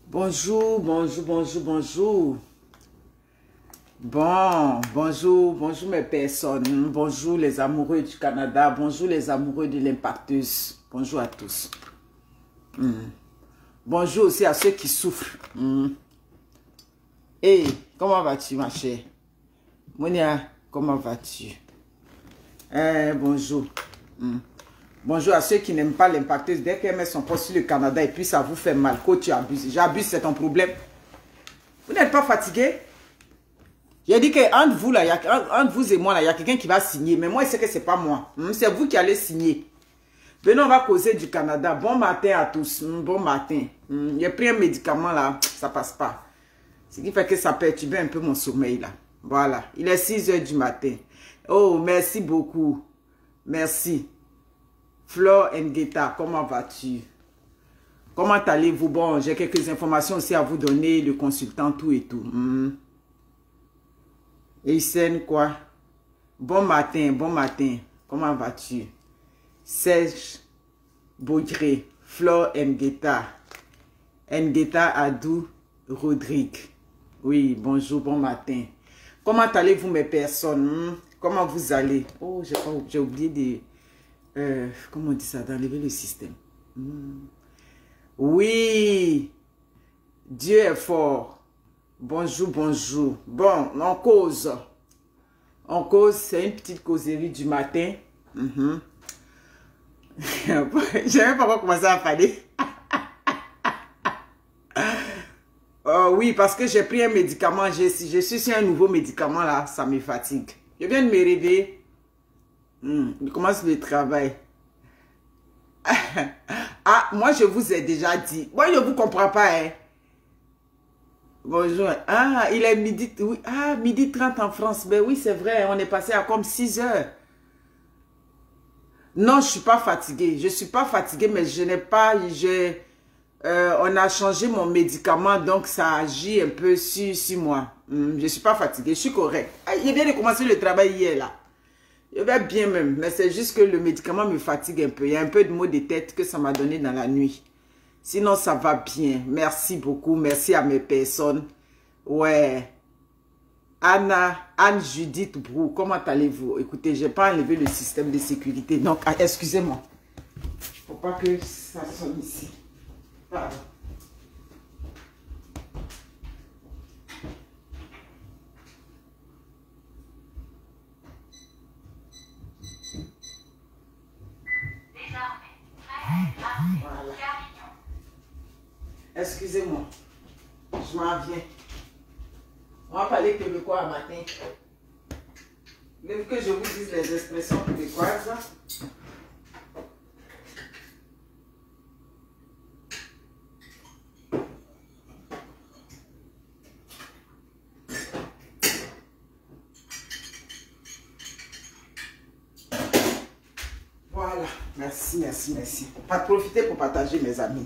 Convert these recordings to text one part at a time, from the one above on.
Bonjour, bonjour, bonjour, bonjour. Bon, bonjour, bonjour mes personnes. Bonjour les amoureux du Canada. Bonjour les amoureux de l'impacteuse. Bonjour à tous. Bonjour aussi à ceux qui souffrent. Hey, comment vas-tu ma chère? Monia, comment vas-tu? Bonjour. Bonjour à ceux qui n'aiment pas l'impacteuse. Dès qu'elle met son poste sur le Canada et puis ça vous fait mal. Quand tu abuses. J'abuse, c'est ton problème. Vous n'êtes pas fatigué? J'ai dit qu'entre vous, là, entre vous et moi, il y a quelqu'un qui va signer. Mais moi, je sais que ce n'est pas moi. C'est vous qui allez signer. Venez, on va causer du Canada. Bon matin à tous. Bon matin. J'ai pris un médicament là. Ça passe pas. Ce qui fait que ça perturbe un peu mon sommeil là. Voilà. Il est 6 h du matin. Oh, merci beaucoup. Merci. Flore Ngueta, comment vas-tu? Comment allez-vous? Bon, j'ai quelques informations aussi à vous donner, le consultant, tout et tout. Eisen, quoi? Bon matin, bon matin. Comment vas-tu? Serge Baudré, Flore Ngueta. Ngueta Adou Rodrigue. Oui, bonjour, bon matin. Comment allez-vous mes personnes? Comment vous allez? Oh, j'ai oublié de... comment on dit ça? D'enlever le système. Oui, Dieu est fort. Bonjour, bonjour. Bon, on cause. On cause, c'est une petite causerie du matin. Je n'ai même pas encore commencé à parler. Oui, parce que j'ai pris un médicament. Je suis sur un nouveau médicament là, ça me fatigue. Je viens de me réveiller. Je commence le travail. Ah, moi je vous ai déjà dit. Moi je ne vous comprends pas. Hein. Bonjour. Ah, il est midi. Oui. Ah, midi 30 en France. Ben oui, c'est vrai. On est passé à comme 6 heures. Non, je ne suis pas fatiguée. Je ne suis pas fatiguée, mais je n'ai pas... on a changé mon médicament, donc ça agit un peu sur moi. Je ne suis pas fatiguée. Je suis correcte. Ah, il vient de commencer le travail hier là. Je vais bien même, mais c'est juste que le médicament me fatigue un peu. Il y a un peu de maux de tête que ça m'a donné dans la nuit. Sinon, ça va bien. Merci beaucoup. Merci à mes personnes. Ouais. Anne-Judith Brou, comment allez-vous? Écoutez, je n'ai pas enlevé le système de sécurité. Donc, excusez-moi. Il ne faut pas que ça sonne ici. Pardon. Voilà. Excusez-moi, je m'en viens. On va parler québécois matin. Même que je vous dise les expressions québécoises. Voilà, merci, merci, merci. Profitez pour partager mes amis.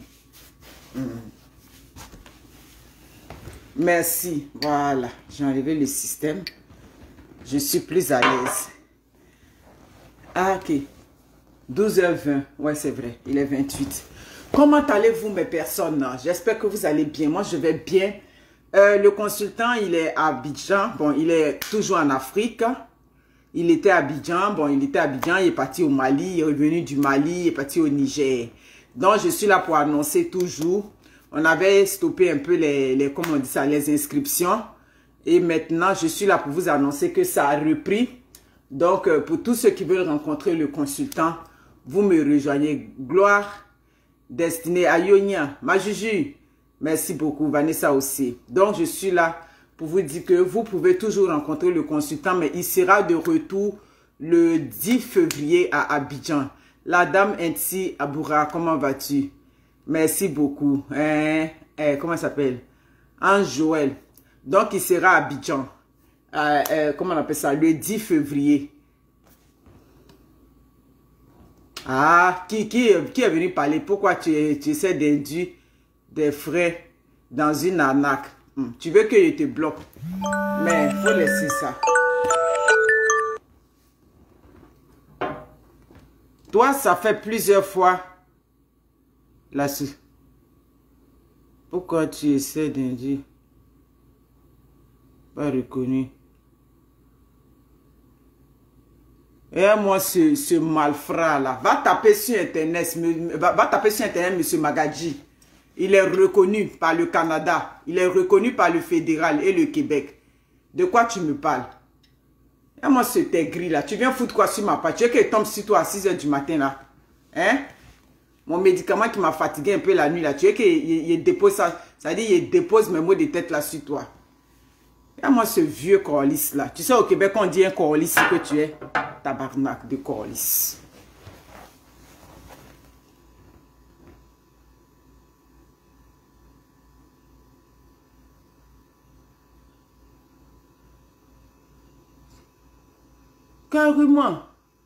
Merci, voilà, j'ai enlevé le système. Je suis plus à l'aise. Ah, ok. 12 h 20, ouais, c'est vrai, il est 28. Comment allez-vous, mes personnes? J'espère que vous allez bien. Moi, je vais bien. Le consultant, il est à Abidjan. Bon, il est toujours en Afrique. Il était à Abidjan. Bon, il était à Abidjan, il est parti au Mali. Il est revenu du Mali, il est parti au Niger. Donc, je suis là pour annoncer toujours. On avait stoppé un peu comment on dit ça, les inscriptions. Et maintenant, je suis là pour vous annoncer que ça a repris. Donc, pour tous ceux qui veulent rencontrer le consultant, vous me rejoignez. Gloire, destinée à Yonia, ma Juju. Merci beaucoup, Vanessa aussi. Donc, je suis là pour vous dire que vous pouvez toujours rencontrer le consultant, mais il sera de retour le 10 février à Abidjan. La dame Inti Aboura, comment vas-tu? Merci beaucoup. Comment ça s'appelle? Ange Joël. Donc, il sera à Abidjan. Comment on appelle ça? Le 10 février. Ah, qui est venu parler? Pourquoi tu essaies d'induire des frais dans une arnaque? Tu veux que je te bloque? Mais il faut laisser ça. Toi, ça fait plusieurs fois là-dessus. Pourquoi tu essaies d'indiquer? Pas reconnu. Et moi, ce malfrat là, va taper sur Internet, va taper sur Internet, monsieur Magadji. Il est reconnu par le Canada, il est reconnu par le fédéral et le Québec. De quoi tu me parles? Et moi, ce gris là, tu viens foutre quoi sur ma page? Tu veux qu'il tombe sur toi à 6 h du matin là? Hein? Mon médicament qui m'a fatigué un peu la nuit là, tu veux qu'il dépose ça? Ça veut dire qu'il dépose mes maux de tête là sur toi. Et moi, ce vieux corlis là. Tu sais, au Québec, on dit un corlis que tu es. Tabarnak de corlis. Carrément.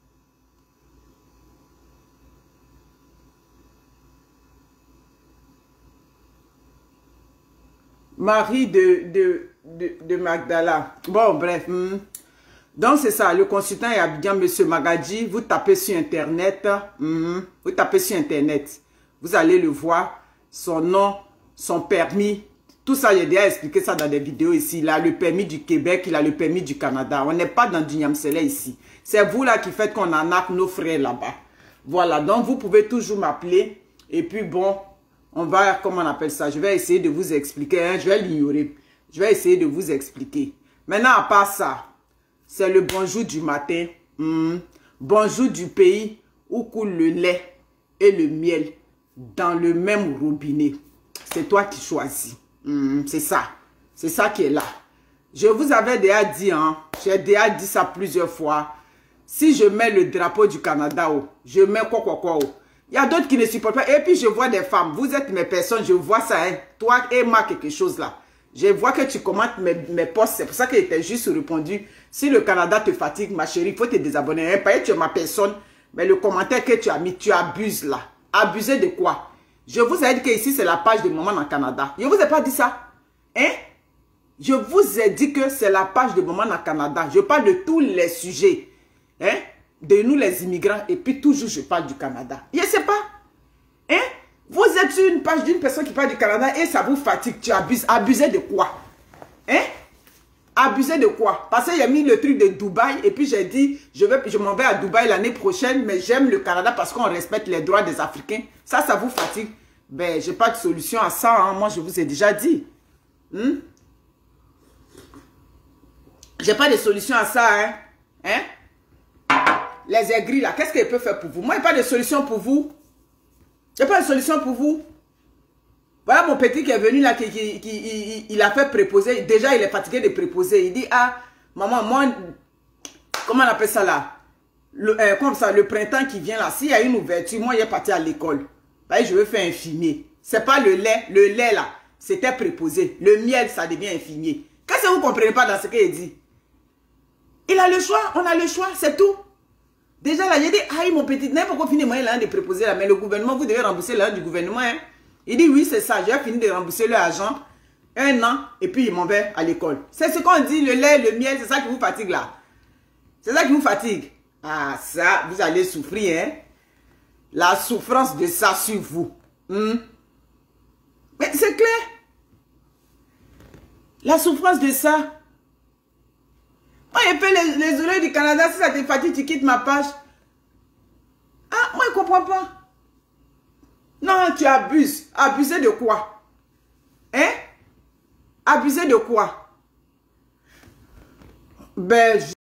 Marie de Magdala. Bon, bref. Donc, c'est ça. Le consultant est Abidjan, monsieur Magadji. Vous tapez sur Internet. Vous tapez sur Internet. Vous allez le voir. Son nom, son permis. Tout ça, j'ai déjà expliqué ça dans des vidéos ici. Il a le permis du Québec, il a le permis du Canada. On n'est pas dans du Niamsele ici. C'est vous là qui faites qu'on arnaque nos frères là-bas. Voilà. Donc, vous pouvez toujours m'appeler. Et puis, bon, on va, comment on appelle ça? Je vais essayer de vous expliquer. Hein? Je vais l'ignorer. Je vais essayer de vous expliquer. Maintenant, à part ça, c'est le bonjour du matin. Bonjour du pays où coule le lait et le miel dans le même robinet. C'est toi qui choisis. C'est ça. C'est ça qui est là. Je vous avais déjà dit, hein, j'ai déjà dit ça plusieurs fois. Si je mets le drapeau du Canada, je mets quoi. Il y a d'autres qui ne supportent pas. Et puis je vois des femmes. Vous êtes mes personnes, je vois ça. Hein. Toi et moi, quelque chose là. Je vois que tu commentes mes posts. C'est pour ça que j'étais juste répondu. Si le Canada te fatigue, ma chérie, il faut te désabonner. Hein. Pas que tu es ma personne. Mais le commentaire que tu as mis, tu abuses là. Abuser de quoi? Je vous ai dit que ici, c'est la page de Maman en Canada. Je ne vous ai pas dit ça. Hein? Je vous ai dit que c'est la page de Maman en Canada. Je parle de tous les sujets. Hein? De nous, les immigrants. Et puis, toujours, je parle du Canada. Je ne sais pas. Hein? Vous êtes sur une page d'une personne qui parle du Canada et ça vous fatigue. Tu abuses. Abuser de quoi? Hein? Abuser de quoi? Parce qu'il y a mis le truc de Dubaï et puis j'ai dit, je m'en vais à Dubaï l'année prochaine, mais j'aime le Canada parce qu'on respecte les droits des Africains. Ça vous fatigue. Ben, j'ai pas de solution à ça. Hein. Moi, je vous ai déjà dit. J'ai pas de solution à ça. Hein? Les aigris là, qu'est-ce qu'elle peut faire pour vous? Moi, il n'y a pas de solution pour vous. Il n'y a pas de solution pour vous. Voilà mon petit qui est venu là, il a fait préposer. Déjà, il est fatigué de préposer. Il dit, ah, maman, moi, comment on appelle ça là? Comme ça, le printemps qui vient là, s'il y a une ouverture, moi, il est parti à l'école. Je veux faire infirmier. C'est pas le lait là, c'était préposé. Le miel, ça devient infirmier. Qu'est-ce que vous ne comprenez pas dans ce qu'il dit? Il a le choix, on a le choix, c'est tout. Déjà là, j'ai dit, aïe mon petit, n'importe quoi finir moi là de préposer là, mais le gouvernement, vous devez rembourser l'argent du gouvernement. Hein. Il dit, oui, c'est ça, j'ai fini de rembourser l'argent, 1 an, et puis il m'en va à l'école. C'est ce qu'on dit, le lait, le miel, c'est ça qui vous fatigue là. C'est ça qui vous fatigue. Ah, ça, vous allez souffrir, hein. La souffrance de ça sur vous. Mais c'est clair. La souffrance de ça. Moi, j'ai fait les oreilles du Canada. Si ça te fatigue, tu quittes ma page. Ah, moi, je ne comprends pas. Non, tu abuses. Abuser de quoi? Hein? Abuser de quoi? Ben,